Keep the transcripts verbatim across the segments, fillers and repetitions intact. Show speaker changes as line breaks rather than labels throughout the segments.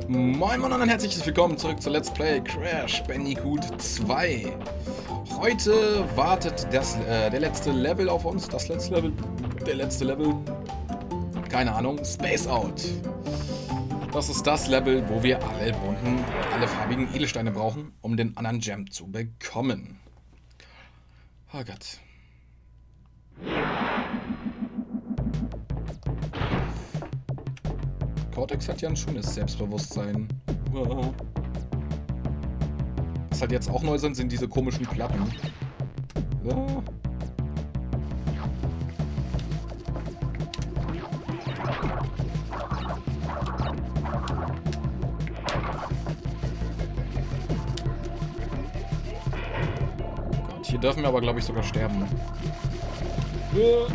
Moin Moin und herzliches Willkommen zurück zu Let's Play Crash Bandicoot zwei. Heute wartet das, äh, der letzte Level auf uns. Das letzte Level. Der letzte Level. Keine Ahnung. Space Out. Das ist das Level, wo wir alle bunten, alle farbigen Edelsteine brauchen, um den anderen Gem zu bekommen. Oh Gott. Cortex hat ja ein schönes Selbstbewusstsein. Was halt jetzt auch neu sind, sind diese komischen Platten. Ja. Gott, hier dürfen wir aber, glaube ich, sogar sterben. Ja.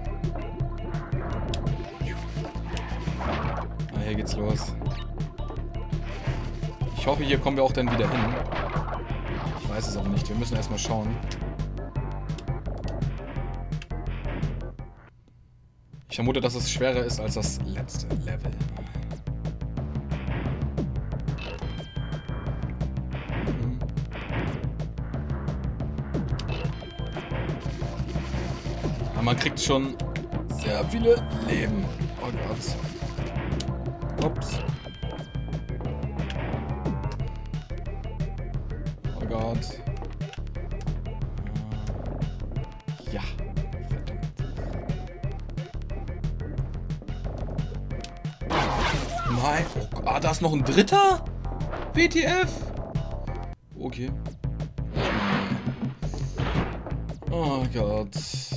Hier geht's los. Ich hoffe, hier kommen wir auch dann wieder hin. Ich weiß es aber nicht. Wir müssen erstmal schauen. Ich vermute, dass es schwerer ist als das letzte Level. Mhm. Aber man kriegt schon sehr viele Leben. Oh Gott. Ups. Oh Gott. Ja. Verdammt. Nein. Oh, ah, da ist noch ein dritter? W T F? Okay. Oh Gott.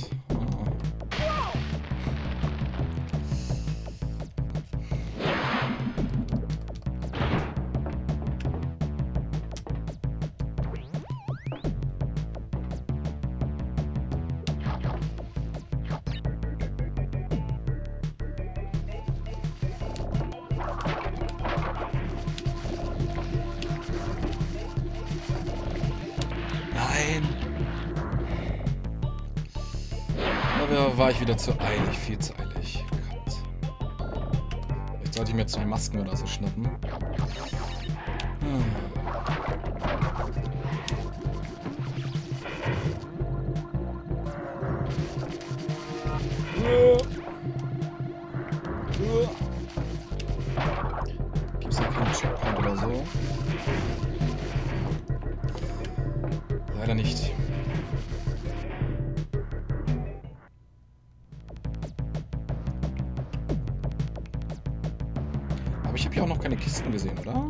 Nein. Aber war ich wieder zu eilig, viel zu eilig. Gott. Jetzt sollte ich mir zwei Masken oder so schnappen. Hm. Gibt es da keinen Checkpoint oder so? Leider nicht. Aber ich habe hier auch noch keine Kisten gesehen, oder?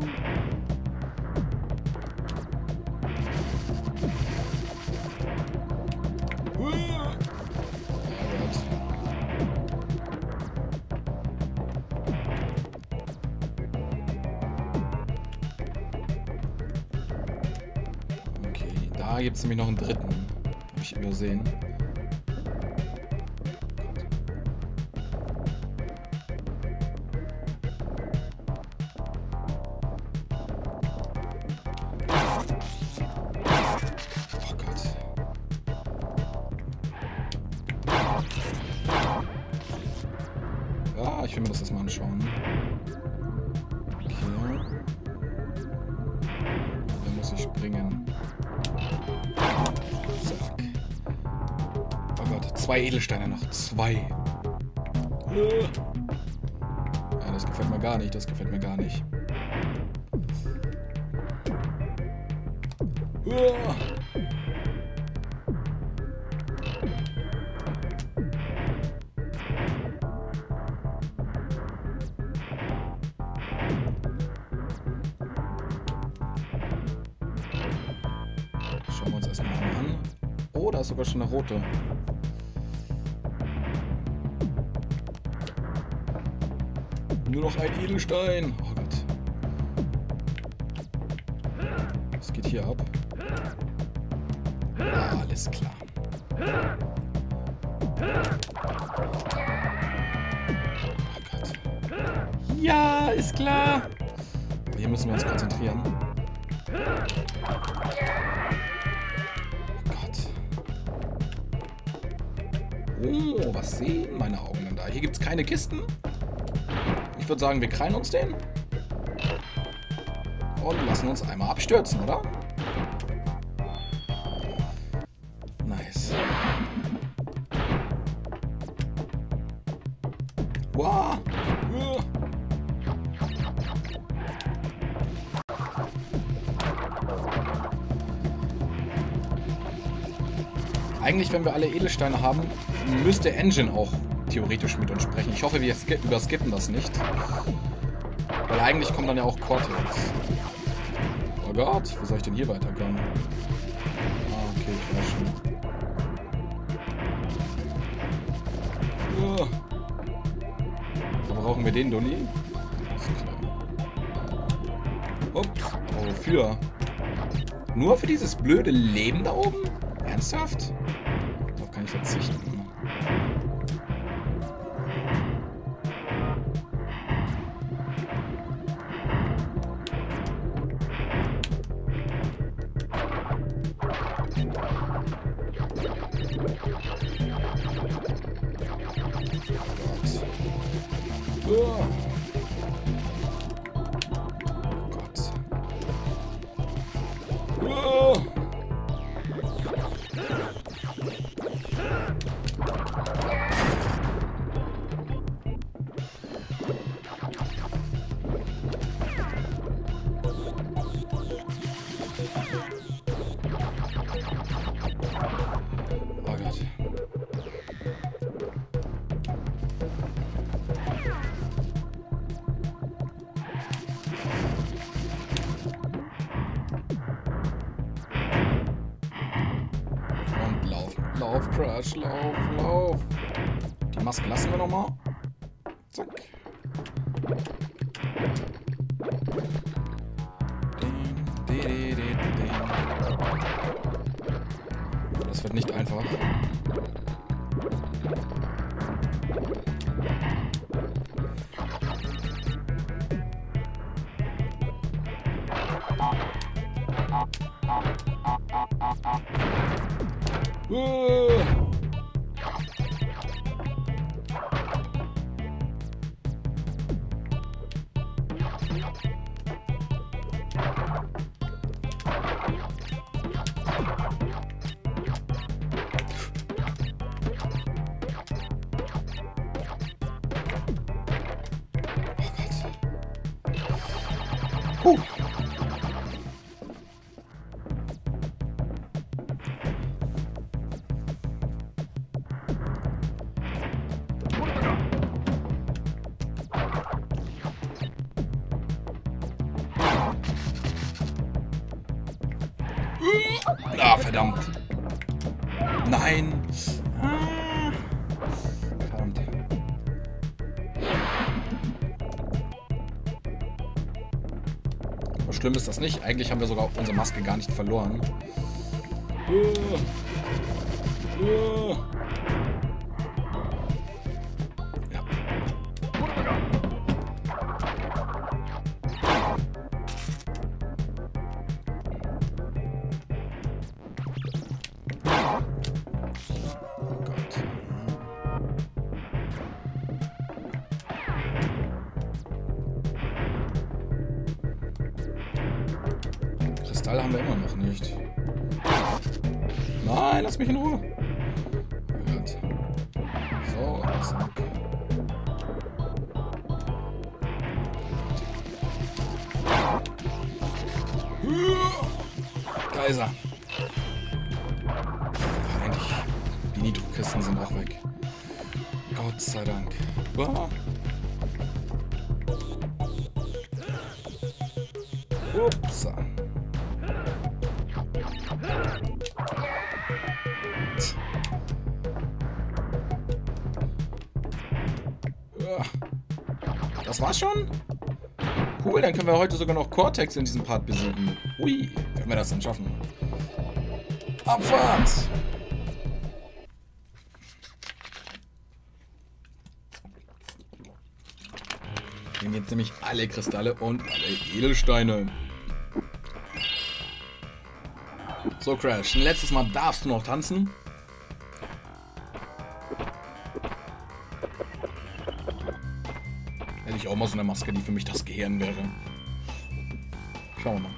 Da gibt es nämlich noch einen dritten. Habe ich übersehen. Oh Gott. Ja, ich will mir das erstmal anschauen. Okay. Da muss ich springen. Zack. Oh Gott, zwei Edelsteine noch. Zwei. Ja, das gefällt mir gar nicht. Das gefällt mir gar nicht. Schauen wir uns erstmal an. Oh, da ist sogar schon eine rote. Nur noch ein Edelstein. Oh Gott. Was geht hier ab? Ah, alles klar. Oh Gott. Ja, ist klar. Hier müssen wir uns konzentrieren. Oh, was sehen meine Augen denn da? Hier gibt es keine Kisten. Ich würde sagen, wir krallen uns den. Und lassen uns einmal abstürzen, oder? Nice. Wow. Eigentlich, wenn wir alle Edelsteine haben, müsste Engine auch theoretisch mit uns sprechen. Ich hoffe, wir überskippen das nicht. Weil eigentlich kommt dann ja auch Cortex. Oh Gott, wo soll ich denn hier weiterkommen? Ah, okay, ich weiß schon. Oh. Da brauchen wir den Dulli. Ist klar. Ups. Oh, wofür? Nur für dieses blöde Leben da oben? Ernsthaft? Darauf kann ich verzichten. Oh Gott. Oh. Oh Gott. Und lauf, lauf, Crash, lauf, lauf. Die Maske lassen wir nochmal. Zack. Das wird nicht einfach. Uh. Huh. Ah, verdammt. Nein. Ah. Verdammt. Aber schlimm ist das nicht. Eigentlich haben wir sogar unsere Maske gar nicht verloren. Uh. Uh. Ja. Kristall haben wir immer noch nicht. Nein, lass mich in Ruhe. Oh Gott. So, zack. Da ist er. Endlich. Die Nitro-Kisten sind auch weg. Gott sei Dank. Oh. Ups. Das war's schon? Cool, dann können wir heute sogar noch Cortex in diesem Part besiegen. Ui, wenn wir das dann schaffen. Abfahrt! Wir nehmen jetzt nämlich alle Kristalle und alle Edelsteine. So, Crash, ein letztes Mal darfst du noch tanzen. Hätte ich auch mal so eine Maske, die für mich das Gehirn wäre. Schauen wir mal.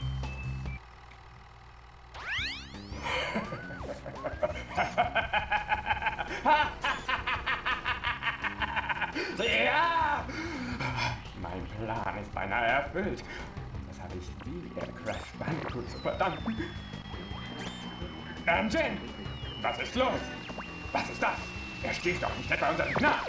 Ja! Mein Plan ist beinahe erfüllt. Das habe ich dir, Crash Bandicoot, zu verdanken. Ähm, Jen! Was ist los? Was ist das? Er steht doch nicht etwa unter den Knarren.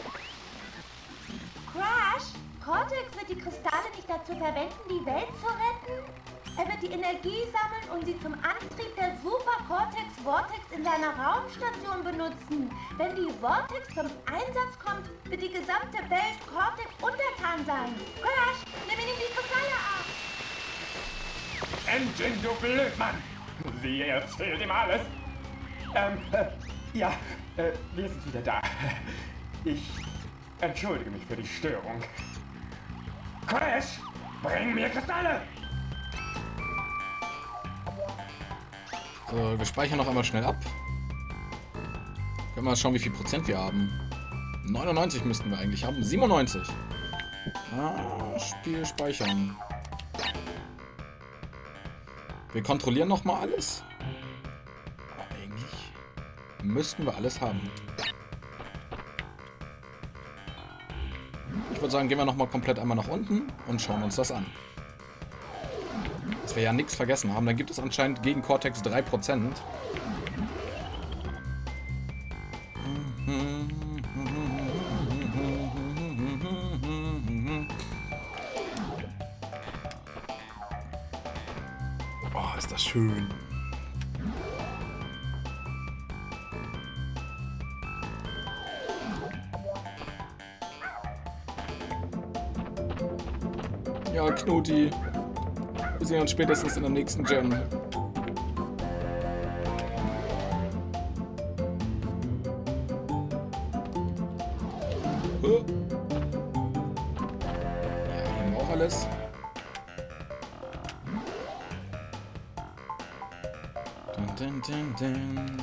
Crash, Cortex wird die Kristalle nicht dazu verwenden, die Welt zu retten? Er wird die Energie sammeln und sie zum Antrieb der Super Cortex Vortex in seiner Raumstation benutzen. Wenn die Vortex zum Einsatz kommt, wird die gesamte Welt Cortex untertan sein. Crash, nimm ihm die Kristalle ab!
Engine, du Blödmann! Sie erzählt ihm alles. Ähm, äh, ja, äh, wir sind wieder da. Ich entschuldige mich für die Störung. Crash, bring mir Kristalle!
So, wir speichern noch einmal schnell ab. Können wir mal schauen, wie viel Prozent wir haben. neunundneunzig müssten wir eigentlich haben. siebenundneunzig. Ah, Spiel speichern. Wir kontrollieren nochmal alles. Aber eigentlich müssten wir alles haben. Ich würde sagen, gehen wir nochmal komplett einmal nach unten und schauen uns das an. Dass wir ja nichts vergessen haben. Dann gibt es anscheinend gegen Cortex drei Prozent. Oh, ist das schön. Ja, Knuti. Wir sehen uns spätestens in der nächsten Gen. Ja, hier haben wir auch alles. Dun, dun, dun, dun.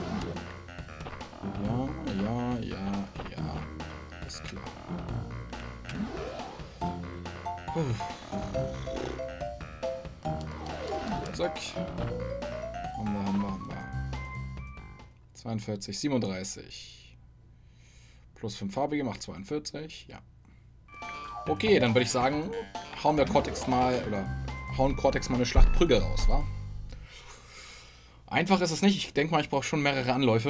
Ja, ja, ja, ja. Ist klar. Puh. Zack. Haben wir, haben wir, haben wir. zweiundvierzig, siebenunddreißig. Plus fünf farbige macht zweiundvierzig. Ja. Okay, dann würde ich sagen, hauen wir Cortex mal, oder hauen Cortex mal eine Schlacht Prügel raus, wa? Einfach ist es nicht. Ich denke mal, ich brauche schon mehrere Anläufe.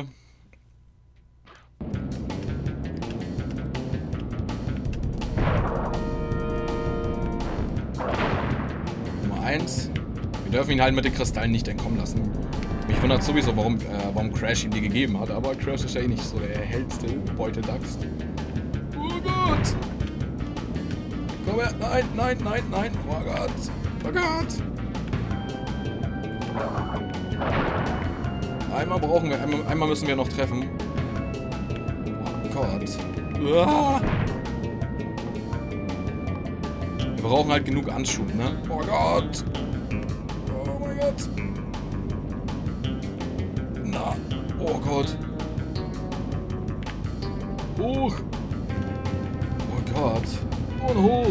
Nummer eins. Wir dürfen ihn halt mit den Kristallen nicht entkommen lassen. Mich wundert sowieso, warum, äh, warum Crash ihm die gegeben hat, aber Crash ist ja eh nicht so der hellste Beuteldachs. Oh Gott! Komm her! Nein, nein, nein, nein! Oh Gott! Oh Gott! Einmal brauchen wir, einmal, einmal müssen wir noch treffen. Oh Gott! Uah. Wir brauchen halt genug Anschub, ne? Oh Gott! Oh mein Gott! Na! Oh Gott! Hoch! Oh Gott! Und hoch!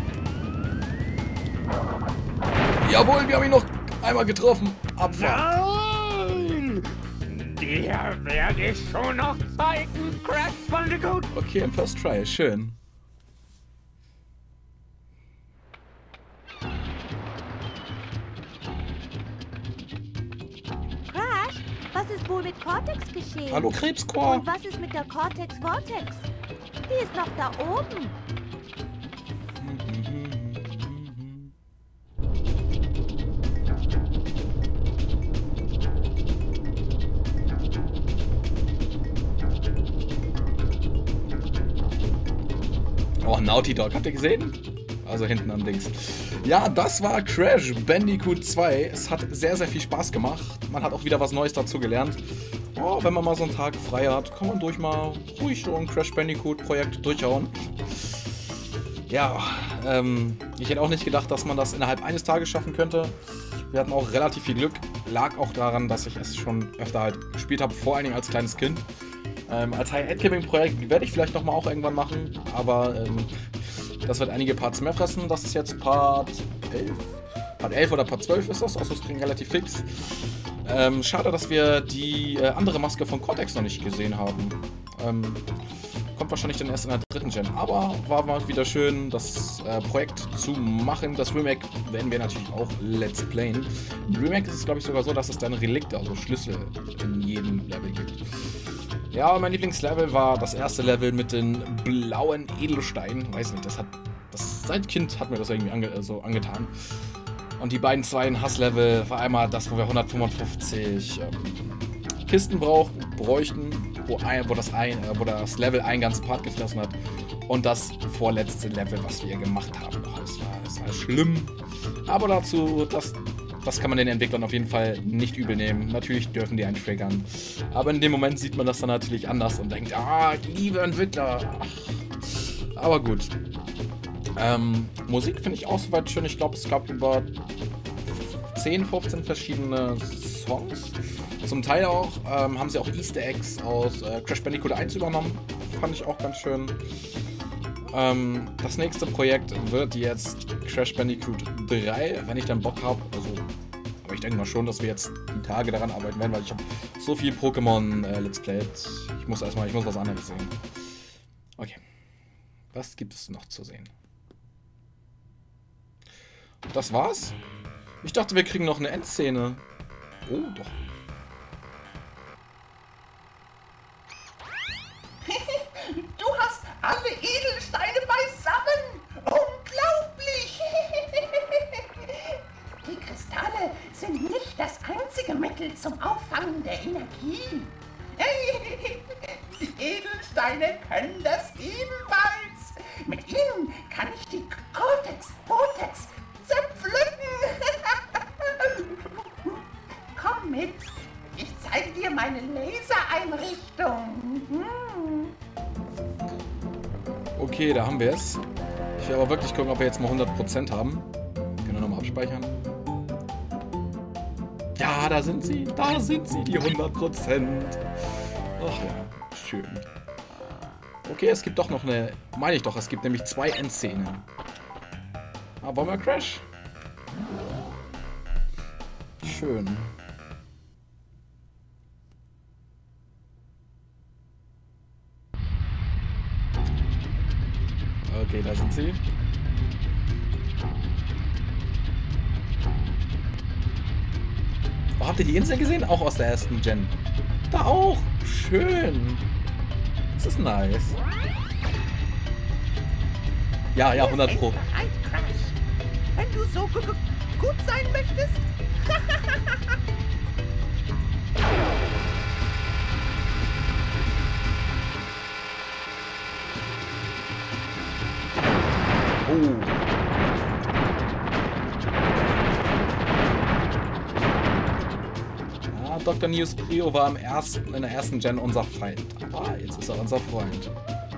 Jawohl, wir haben ihn noch einmal getroffen! Abfahrt!
Nein! Dir werde ich schon noch zeigen, Crash Bandicoot!
Okay, im First Try, schön.
Crash, was ist wohl mit Cortex geschehen?
Hallo Krebscore!
Und was ist mit der Cortex Vortex? Die ist noch da oben.
Oh, Naughty Dog, habt ihr gesehen? Also hinten am Dings. Ja, das war Crash Bandicoot zwei. Es hat sehr, sehr viel Spaß gemacht. Man hat auch wieder was Neues dazu gelernt. Oh, wenn man mal so einen Tag frei hat, kann man durch mal ruhig so ein Crash Bandicoot Projekt durchhauen. Ja, ähm, ich hätte auch nicht gedacht, dass man das innerhalb eines Tages schaffen könnte. Wir hatten auch relativ viel Glück. Lag auch daran, dass ich es schon öfter halt gespielt habe, vor allen Dingen als kleines Kind. Ähm, als High-End-Gaming-Projekt werde ich vielleicht nochmal auch irgendwann machen, aber ähm, das wird einige Parts mehr fressen. Das ist jetzt Part elf, Part elf oder Part zwölf ist das, also das kriegen relativ fix. Ähm, schade, dass wir die äh, andere Maske von Cortex noch nicht gesehen haben. Ähm, kommt wahrscheinlich dann erst in der dritten Gen. Aber war mal wieder schön, das äh, Projekt zu machen. Das Remake werden wir natürlich auch Let's Playen. Im Remake ist es, glaube ich, sogar so, dass es dann Relikte, also Schlüssel in jedem Level gibt. Ja, mein Lieblingslevel war das erste Level mit den blauen Edelsteinen. Weiß nicht, das hat... Das, seit Kind hat mir das irgendwie ange, so angetan. Und die beiden zweiten Hasslevel war einmal das, wo wir hundertfünfundfünfzig ähm, Kisten brauch, bräuchten, wo, ein, wo, das ein, äh, wo das Level einen ganzen Part gefressen hat. Und das vorletzte Level, was wir gemacht haben. Oh, das, war, das war schlimm. Aber dazu, das, das kann man den Entwicklern auf jeden Fall nicht übel nehmen. Natürlich dürfen die einen triggern. Aber in dem Moment sieht man das dann natürlich anders und denkt, ah, liebe Entwickler. Ach. Aber gut. Ähm, Musik finde ich auch soweit schön. Ich glaube, es gab über zehn, fünfzehn verschiedene Songs. Zum Teil auch ähm, haben sie auch Easter Eggs aus äh, Crash Bandicoot eins übernommen. Fand ich auch ganz schön. Ähm, das nächste Projekt wird jetzt Crash Bandicoot drei, wenn ich dann Bock habe. Also, aber ich denke mal schon, dass wir jetzt die Tage daran arbeiten werden, weil ich habe so viel Pokémon äh, Let's Played. Ich muss erstmal, ich muss was anderes sehen. Okay. Was gibt es noch zu sehen? Das war's? Ich dachte, wir kriegen noch eine Endszene. Oh, doch.
Du hast alle Edelsteine beisammen! Unglaublich! Die Kristalle sind nicht das einzige Mittel zum Auffangen der Energie. Die Edelsteine können das ebenfalls. Mit ihnen kann ich die Cortex, Vortex zerpflücken. Komm mit, ich zeige dir meine Lasereinrichtung. Hm.
Okay, da haben wir es. Ich will aber wirklich gucken, ob wir jetzt mal hundert Prozent haben. Können wir nochmal abspeichern. Ja, da sind sie. Da sind sie, die hundert Prozent. Ach ja, schön. Okay, es gibt doch noch eine... Meine ich doch, es gibt nämlich zwei Endszenen. Ah, wollen wir Crash? Schön. Okay, da sind sie. Oh, habt ihr die Insel gesehen? Auch aus der ersten Gen. Da auch. Schön. Das ist nice. Ja, ja, hundert Pro.
Wenn du so gu gu gut sein möchtest.
Oh. Ja, Doktor News Prio war im ersten, in der ersten Gen unser Feind. Aber jetzt ist er unser Freund.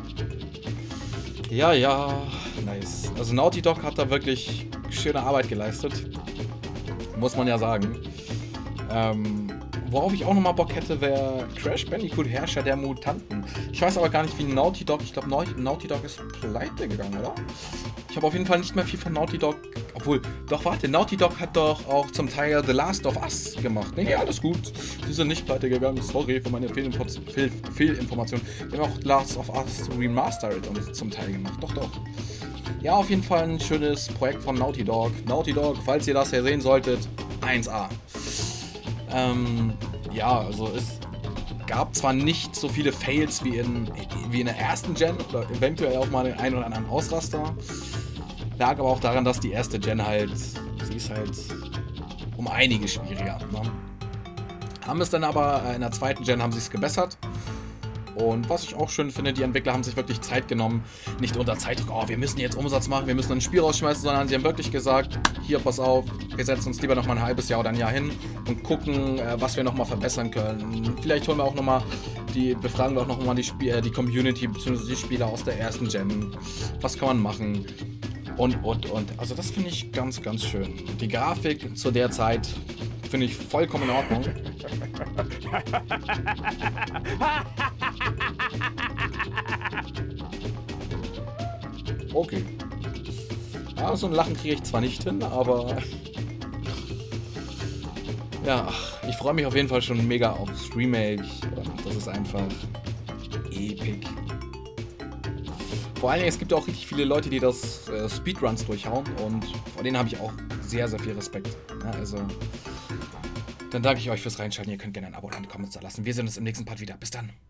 Ja, ja, nice. Also Naughty Dog hat da wirklich schöne Arbeit geleistet. Muss man ja sagen. Ähm, worauf ich auch nochmal Bock hätte, wäre Crash Bandicoot Herrscher der Mutanten. Ich weiß aber gar nicht, wie Naughty Dog... Ich glaube, Naughty Dog ist pleite gegangen, oder? Ich habe auf jeden Fall nicht mehr viel von Naughty Dog... Obwohl, doch warte, Naughty Dog hat doch auch zum Teil The Last of Us gemacht. Nee, alles gut. Sie sind nicht pleite gegangen. Sorry für meine Fehlinfo Fehl Fehlinformation. Wir haben auch The Last of Us Remastered und zum Teil gemacht. Doch, doch. Ja, auf jeden Fall ein schönes Projekt von Naughty Dog. Naughty Dog, falls ihr das hier sehen solltet, eins A. Ähm, ja, also es gab zwar nicht so viele Fails wie in, wie in der ersten Gen, oder eventuell auch mal den einen oder anderen Ausraster. Lag aber auch daran, dass die erste Gen halt, sie ist halt um einiges schwieriger. Ne? Haben es dann aber in der zweiten Gen haben sie es gebessert. Und was ich auch schön finde, die Entwickler haben sich wirklich Zeit genommen, nicht unter Zeitdruck, oh, wir müssen jetzt Umsatz machen, wir müssen ein Spiel rausschmeißen, sondern sie haben wirklich gesagt, hier, pass auf, wir setzen uns lieber noch mal ein halbes Jahr oder ein Jahr hin und gucken, äh, was wir noch mal verbessern können. Vielleicht holen wir auch noch mal, die, befragen wir auch noch mal die, Spiel, äh, die Community bzw. die Spieler aus der ersten Gen. Was kann man machen? Und, und, und. Also das finde ich ganz, ganz schön. Die Grafik zu der Zeit finde ich vollkommen in Ordnung. Okay. Ja, so ein Lachen kriege ich zwar nicht hin, aber... Ja, ach, ich freue mich auf jeden Fall schon mega aufs Remake. Und das ist einfach epic. Vor allen Dingen, es gibt auch richtig viele Leute, die das äh, Speedruns durchhauen. Und vor denen habe ich auch sehr, sehr viel Respekt. Ja, also, dann danke ich euch fürs Reinschalten. Ihr könnt gerne ein Abo und einen Kommentar lassen. Wir sehen uns im nächsten Part wieder. Bis dann.